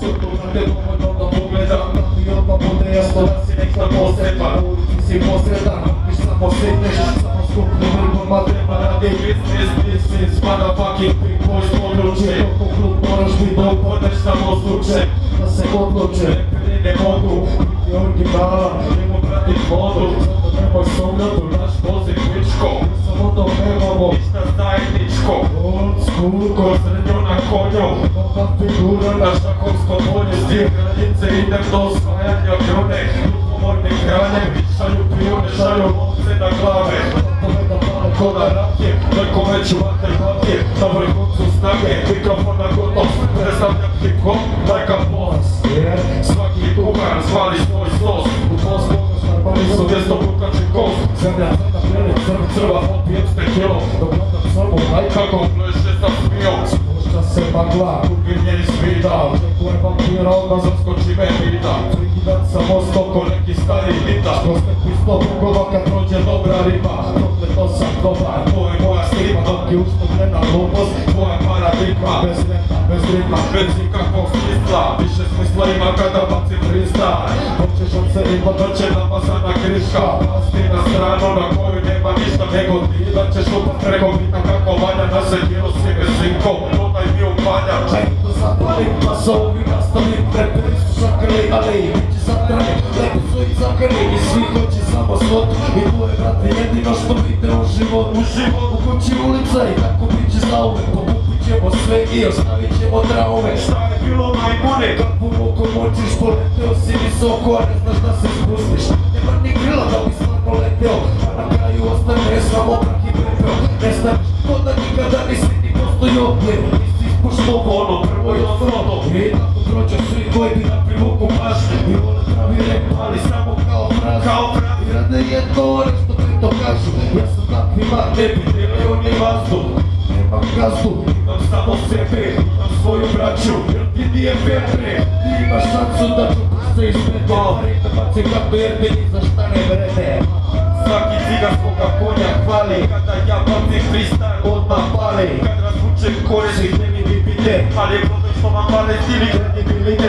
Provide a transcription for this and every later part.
sudu na te dovoljno da pogledam. I odmah bude jasno da si nekda poseban. U ulici si posredan, viš samo sitneš, samo skupnim ribama treba radi. Business, motherfucking big boys područje. Koliko klub moraš biti da upadneš samo slučaj. Da se odluče, reperi ne mogu biti originala, nemo pratit modu. Zato nemoj sumnjat u naš poziv pičko. Samo to nemamo ništa zajedničko. Old school, ko srednjo na konju. Nova figura na šahovskom polju. S dvije granice idem do osvajanja krune. Ljubomorni kralje, šalju prijune, šalju lovce na glave. Poveda pale ko na rakije, neko veću vater batije. Na vrhuncu snage, mikrofon na gotov. Predstavljam hip-hop like a boss. Svaki kuhar zvali svoj sos. U post normali su 200 bukači kost. Zemlja crna plene, crva, opijem ste kilo. Dok gledam srbu, kako pleše sa smijom. Spušta se magla, kupljenje iz vida. Očekujem vampira, odmah zaskoči me vida. Frigidan sam ostao ko neki stari vita. Prostepi 100 bugova kad prođe dobra riba. Prokleto sam dobar, to je moja stripa. Dok je uštogljena glupost, moja paradigma. Bez renta, bez ritma, bez nikakvog smisla. Više smisla ima kada bacim freestyle. Hoćeš od se riba da će namazana kriška. Pasti na stranu na koju nema ništa nego ti. Da ćeš upat preko bita kako valja. Da se kilo si bez sinkom, dodaj mi upanja. Čajto zapalim, pa sa ovi nastavim. Reperi su šakrli, ali i bići zatrani. Lepo su ih zakrli i svi hoće samo svotu. I to je, brate, jedino što vide u život. U kući ulica i tako biće zauvek. Popupit ćemo sve i ostavit ćemo traume. Šta je bilo najbolje? Kakvu ruku moćiš, poleteo si visoko, a ne znaš da se spustiš. Nema ni krila da bi stvarno leteo, a na kraju ostane samo prah i pepeo. Ne staneš ko da nikada nisi ni postojao, jer nisi ispuštao ono prvo i osnovno. I tako prođe svi koji bi na privuku pašnje. I vole pravi rep, ali samo kao frazu. I rade jedno one što ti to kažu. Ja sam takvima ne bi delio ni vazduh. Nemam gazdu, imam samo sebe, imam svoju braću, jer ti nije Petre. Ti imaš šansu da ću se izmeti, ali da baci kartu jer mi ni za šta ne vrede. Svaki cigar svoga konja hvali, kada ja bacim freestyle odmah pali. Kad razvučem koresi, ne mi bite, ali je problem što vam pale stili kredibiline.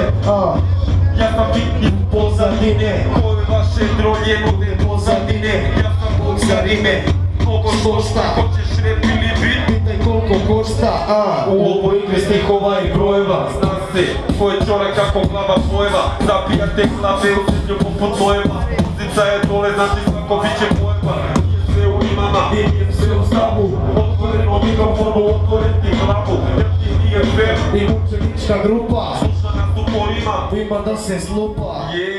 Ja sam bit iz pozadine, koje vaše drolje nude pozadine. Ja sam bog za rime, koliko košta, hoćeš rep ili bit? Pitaj koliko košta, u ovoj igri stihova i brojeva. Zna se, tvoj čovjek kako glava pojeva, zapijate glave u zemlju poput nojeva. Muzica je dole, znači svako bit će pojeva. Nije sve u imama i nije sve u stavu, otvoreno mikrofonu, otvoren ti glavu. Jer ti nije fair i učenička grupa, sluša nas tu polima, ima da se slupa.